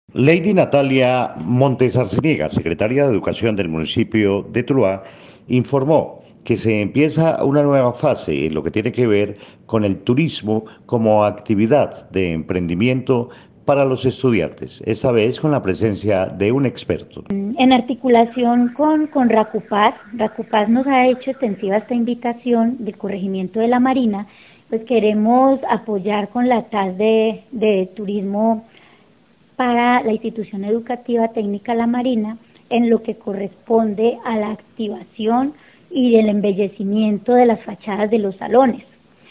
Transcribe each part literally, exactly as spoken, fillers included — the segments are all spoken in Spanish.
Lady Natalia Montes Arciniega, secretaria de Educación del municipio de Tuluá, informó que se empieza una nueva fase en lo que tiene que ver con el turismo como actividad de emprendimiento para los estudiantes, esta vez con la presencia de un experto. En articulación con, con RACUPAS, RACUPAS nos ha hecho extensiva esta invitación del corregimiento de la Marina, pues queremos apoyar con la T A S de, de turismo para la institución educativa técnica La Marina en lo que corresponde a la activación y el embellecimiento de las fachadas de los salones.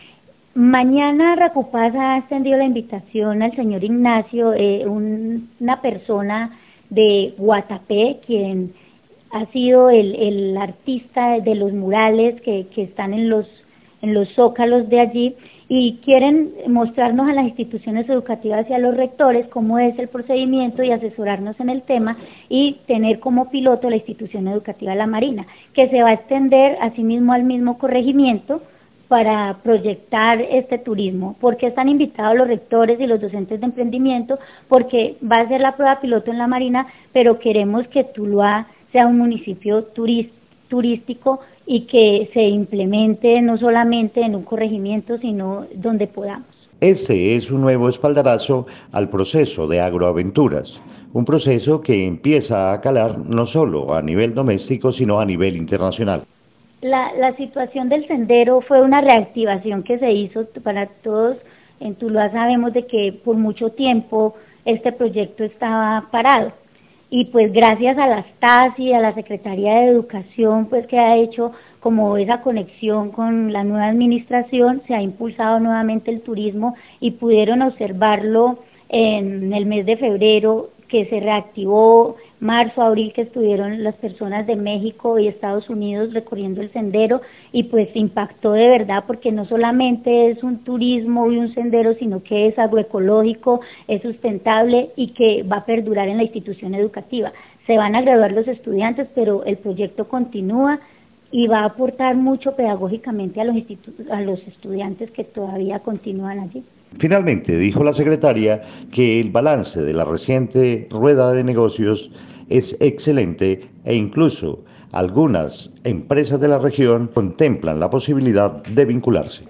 Mañana RACUPAS ha extendido la invitación al señor Ignacio, eh, un, una persona de Guatapé, quien ha sido el, el artista de los murales que, que están en los, en los zócalos de allí, y quieren mostrarnos a las instituciones educativas y a los rectores cómo es el procedimiento y asesorarnos en el tema, y tener como piloto la institución educativa La Marina, que se va a extender asimismo al mismo corregimiento para proyectar este turismo. ¿Por qué están invitados los rectores y los docentes de emprendimiento? Porque va a ser la prueba piloto en La Marina, pero queremos que Tuluá sea un municipio turístico turístico y que se implemente no solamente en un corregimiento, sino donde podamos. Este es un nuevo espaldarazo al proceso de agroaventuras, un proceso que empieza a calar no solo a nivel doméstico, sino a nivel internacional. La, la situación del sendero fue una reactivación que se hizo para todos. En Tuluá sabemos de que por mucho tiempo este proyecto estaba parado, y pues gracias a las T A S y a la Secretaría de Educación, pues que ha hecho como esa conexión con la nueva administración, se ha impulsado nuevamente el turismo, y pudieron observarlo en el mes de febrero, que se reactivó, marzo, abril, que estuvieron las personas de México y Estados Unidos recorriendo el sendero, y pues impactó de verdad, porque no solamente es un turismo y un sendero, sino que es agroecológico, es sustentable y que va a perdurar en la institución educativa. Se van a graduar los estudiantes, pero el proyecto continúa y va a aportar mucho pedagógicamente a los, a los estudiantes que todavía continúan allí. Finalmente, dijo la secretaria que el balance de la reciente rueda de negocios es excelente e incluso algunas empresas de la región contemplan la posibilidad de vincularse.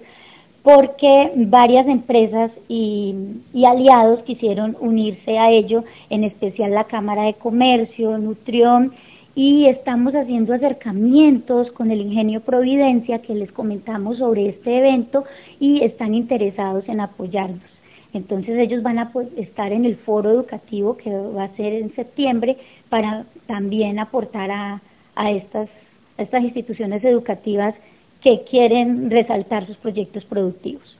Porque varias empresas y, y aliados quisieron unirse a ello, en especial la Cámara de Comercio, Nutrión, y estamos haciendo acercamientos con el Ingenio Providencia, que les comentamos sobre este evento, y están interesados en apoyarnos. Entonces ellos van a estar en el foro educativo que va a ser en septiembre, para también aportar a, a, estas, a estas instituciones educativas que quieren resaltar sus proyectos productivos.